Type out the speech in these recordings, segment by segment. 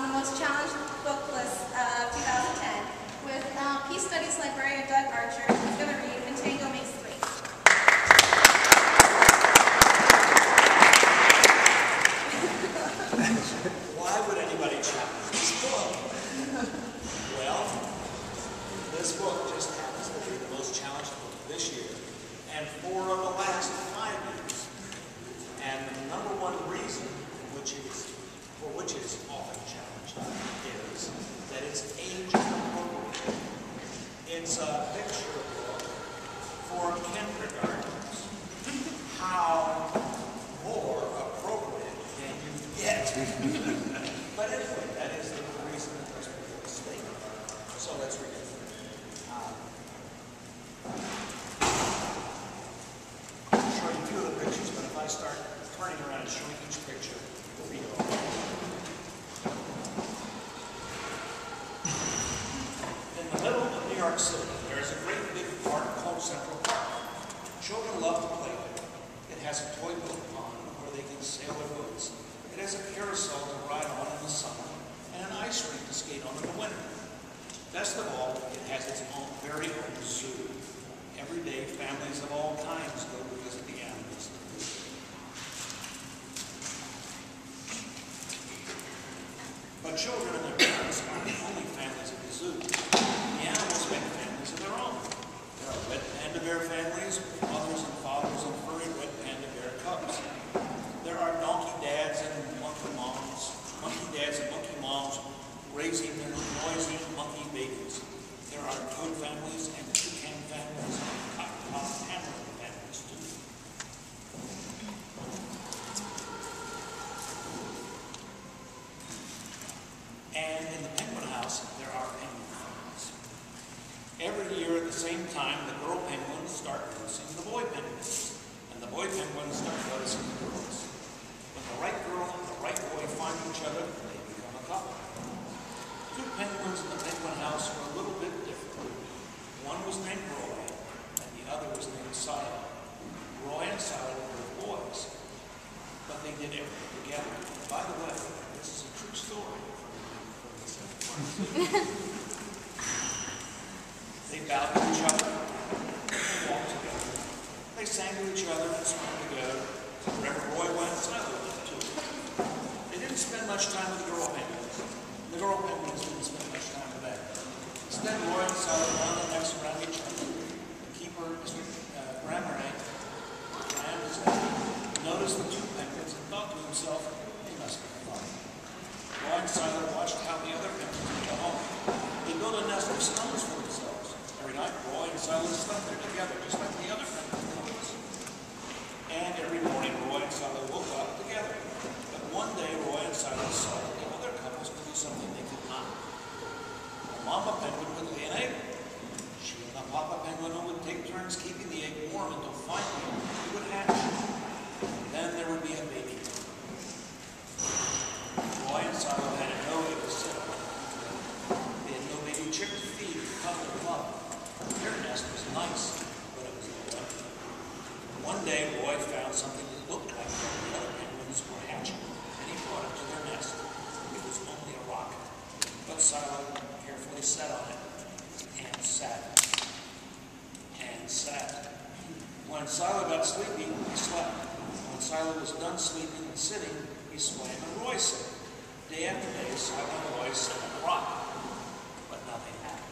the most challenged book list of 2010 with Peace Studies librarian Doug Archer, who's going to read When Tango Makes Three. Why would anybody challenge this book? Well, this book just happens to be the most challenged book this year, and for the last 5 years. And the number one reason for which it is often challenged is that it's age appropriate. It's a picture book for kindergartners. How more appropriate can you get? But anyway, that is the reason that this book is stated. So let's read it. I'll show you a few of the pictures, but if I start turning around and showing each picture, we'll be over. In the middle of New York City, there is a great big park called Central Park. Children love to play there. It has a toy boat pond where they can sail their boats. It has a carousel to ride on in the summer and an ice rink to skate on in the winter. Best of all, it has its own very own zoo. Every day, families of all kinds go to visit the animals. But children and their parents aren't the only families at the zoo. The animals make families of their own. There are red panda bear families with mothers and fathers and furry red panda bear cubs. There are donkey dads and monkey moms raising their noisy monkey babies. There are toad families and toucan families and cottonmouth tamarin families too. And in the penguin house, there are penguin families. Every year at the same time, the girl penguins start noticing the boy penguins, and the boy penguins start noticing the girls. When the right girl and the right boy find each other, they become a couple. Two penguins in the penguin house were a little bit different. One was named Roy, and the other was named Silo. Roy and Silo were boys, but they did everything together. By the way, this is a true story from the Central Park. They bowed to each other, they walked together. They sang to each other and swam together. Wherever Roy went, Silo went too. They didn't spend much time with the girl penguins. The girl penguins didn't spend much time with that. Instead, Roy and Silo wound their necks around each other. The keeper, Mr. Grammerain, noticed the two penguins and thought to himself, they must be fun. Roy and Silo watched how the other penguins would go home. They built a nest of stones for themselves. Every night, Roy and Silo slept there together, just like the other penguins. And every morning, Roy and Silo woke up together. But one day, Roy and Silo saw that the other couples could do something they could not. The mama penguin would lay an egg. She and the papa penguin would take turns keeping the egg warm until finally it would hatch. Then there would be a baby. Roy and Silo had no egg to sit on. They had no baby chick to feed or cuddle or love. Their nest was nice, but it was all empty. One day, Roy found something that looked like the other penguins were hatching, and he brought it to their nest. It was only a rock, but Silo carefully sat on it, and sat, and sat. When Silo got sleepy, he slept. When Silo was done sleeping and sitting, he swam and Roy sat. Day after day, Silo and Roy sat on the rock, but nothing happened.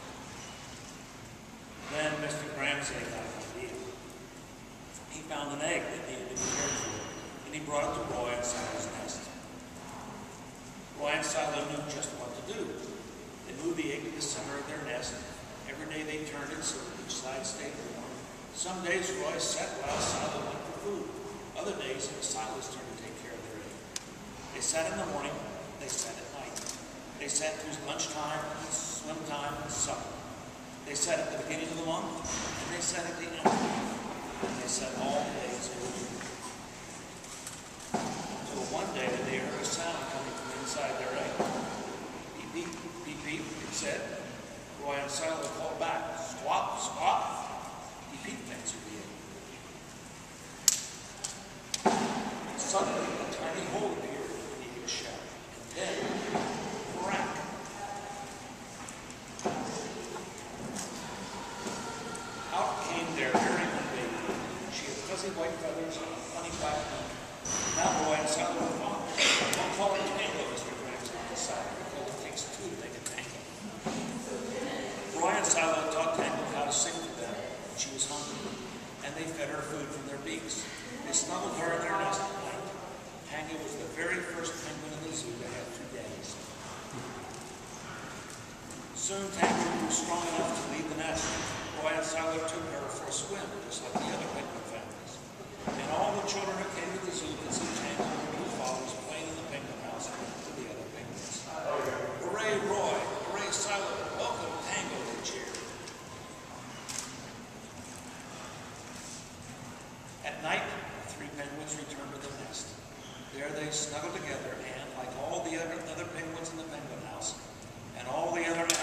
Then Mr. Ramsay got an idea. He found an egg that needed to be cared for, and he brought it to Roy and Silo's nest. Roy and Silo knew just what to do. They moved the egg to the center of their nest. Every day they turned it so that each side stayed warm. Some days Roy sat while Silo went for food. Other days it was Silo's turn to take care of their egg. They sat in the morning, they sat at night. They sat through lunchtime, swim time, and supper. They sat at the beginning of the month, and they sat at the end of the month. And they sat all days in the week. Until one day they heard a sound coming from inside their egg. Beep, beep, beep, beep, it said. Roy and Silo called back, squawk, squawk. Beep, beep, answered the egg. Suddenly, a tiny hole appeared in the egg shell. And then, fuzzy white feathers, funny black beak. Now Roy and Sally were fathers. Don't call him Tango, Mr. Gregson decided, because it takes two to make a tango. Roy and Sally taught Tango how to sing for them when she was hungry, and they fed her food from their beaks. They snuggled her in their nest at night. Tango was the very first penguin in the zoo to have 2 daddies. Soon Tango grew strong enough to leave the nest. Roy and Sally took her for a swim, just like the other penguin families. And all the children who came to the zoo could see Tango and her fathers playing in the penguin house with the other penguins. Hooray, Roy! Hooray, Sally! Welcome, Tango, they cheered. At night, the 3 penguins returned to their nest. There they snuggled together and, like all the other penguins in the penguin house, and all the other